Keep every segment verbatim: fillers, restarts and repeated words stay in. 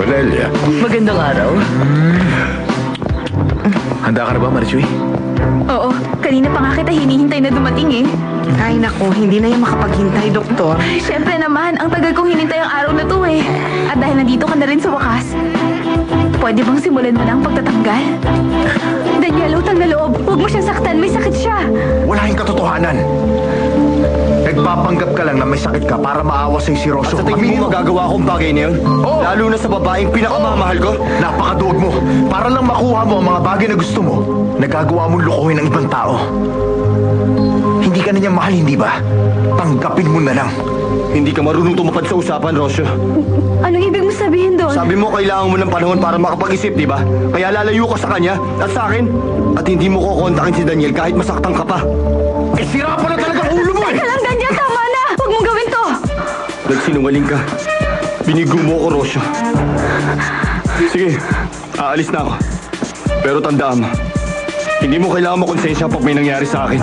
Lelia. Magandang araw. Handa ka na ba, Marichuy? Oo, kanina pa nga kita hinihintay na dumating eh. Ay nako, hindi na yan makapaghintay, Doktor. Siyempre naman, ang tagal kong hinintay ang araw na to eh. At dahil nandito ka na rin sa wakas, pwede bang simulan mo na ang pagtatanggal? Daniel, utang na loob. Huwag mo siyang saktan, may sakit siya. Wala yung katotohanan. Nagpapanggap ka lang na may sakit ka para maawa sa'yo si Rosso. At sa tingin mo magagawa kong bagay na yun? Oo. Lalo na sa babaeng pinakamamahal ko? Napakaduwag mo. Para lang makuha mo ang mga bagay na gusto mo, nagagawa mong lukuhin ang ibang tao. Hindi ka na niya mahal, hindi ba? Tanggapin mo na lang. Hindi ka marunong tumupad sa usapan, Rocio. Anong ibig mo sabihin doon? Sabi mo kailangan mo ng panahon para makapag-isip, di ba? Kaya lalayo ka sa kanya at sa akin. At hindi mo kukontakin si Daniel kahit masaktan ka pa. Eh, sira pa na talaga ang ulo mo eh! Teka lang, Daniel, tama na! Huwag mong gawin to! Nagsinungaling ka. Binigo mo ako, Rocio. Sige, aalis na ako. Pero tandaan mo, hindi mo kailangan makonsensya pag may nangyari sa akin.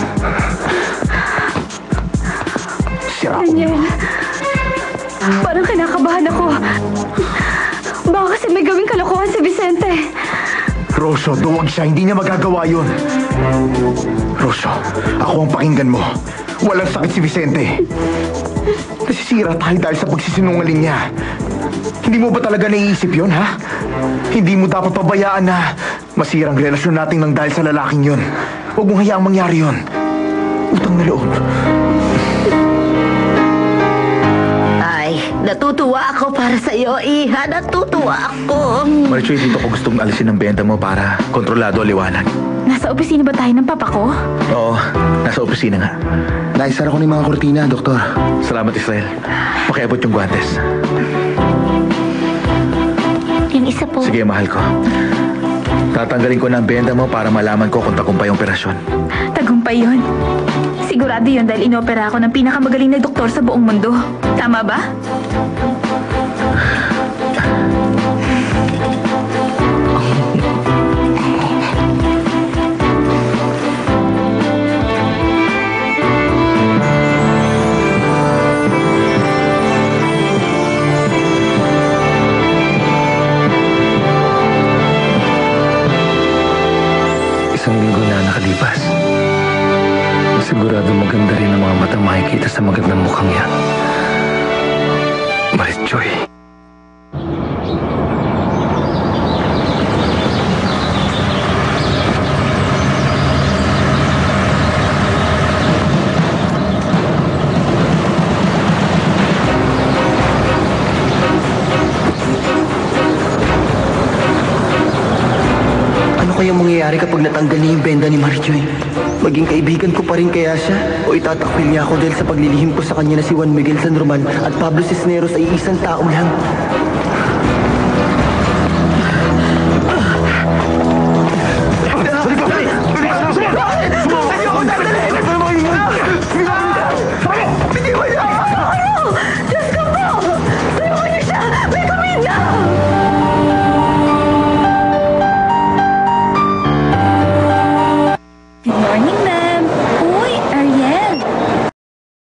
Sira ako. Daniel, parang kinakabahan ako. Baka kasi may gawing kalokohan si Vicente. Rosso, duwag siya. Hindi niya magagawa yun. Rosso, ako ang pakinggan mo. Walang sakit si Vicente. Nasisira tayo dahil sa pagsisinungaling niya. Hindi mo ba talaga naiisip yun, ha? Hindi mo dapat pabayaan na masirang relasyon natin lang dahil sa lalaking yun. Huwag mong hayaang mangyari yun. Utang na loob. Ay, natutuwa ako para sa iyo, Iha. Natutuwa ako. Marichuy, dito ko gustong alisin ang benta mo para kontrolado liwanag. Nasa opisina ba tayo ng papa ko? Oo, nasa opisina nga. Naisara ko na yung mga kortina, Doktor. Salamat, Israel. Pakiabot yung guantes. Yung isa po. Sige, mahal ko. Tatanggalin ko na ang benda mo para malaman ko kung tagumpay yung operasyon. Tagumpay yun. Sigurado yun dahil inopera ako ng pinakamagaling na doktor sa buong mundo. Tama ba? Isang linggo na nakalipas. Sigurado maganda rin ang mga matang makikita sa magandang mukhang yan. Marichoy. Ano kayang mangyayari kapag natanggal niya yung benda ni Marichoy? Maging kaibigan ko pa rin kaya siya? O itatakpil niya ako dahil sa paglilihim ko sa kanya na si Juan Miguel San Roman at Pablo Cisneros ay isang tao lang?